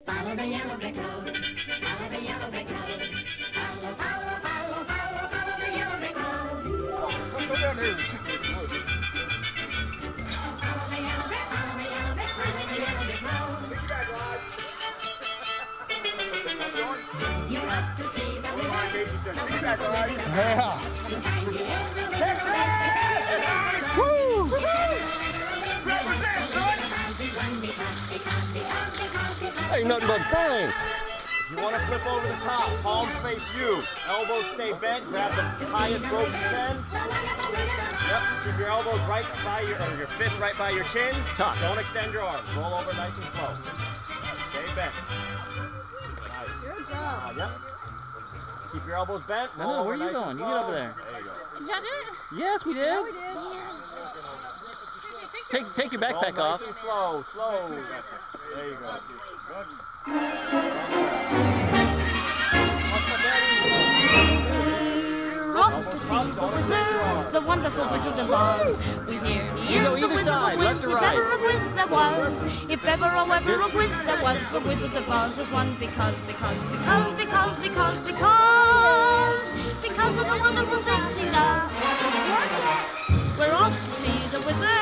Follow the yellow brick road. Follow the yellow brick road. Follow, follow, follow, follow, follow the yellow brick road. Go down there and shoot this wood. Follow the yellow brick, follow the yellow brick, follow the yellow brick road. Take it back, Rod. You're up to see the Come on, wizard. Casey. Take it back, Rod. Yeah. Behind the edge of the Woo! Represent, son! Ain't nothing but bang. You want to flip over the top, palms face you, elbows stay bent, grab the highest rope you can. Yep, keep your elbows right by your fist right by your chin. Tuck. Don't extend your arms. Roll over nice and slow. Stay bent. Nice. Good job. Yep. Keep your elbows bent. No, Roll no, over where are you nice and going? You slow. get over there. There you go. Did y'all do it? Yes, we did. Yeah, we did. Take your backpack Roll off. nice and slow, slow. There you go. Off to see the wizard, the wonderful Wizard of Oz. We hear he You go is the either Wizard side, of left Wiz, or if right. ever a wiz there was. If ever, oh ever a wiz there was, the Wizard of Oz is one because of the wonderful things he does. We're off to see the wizard.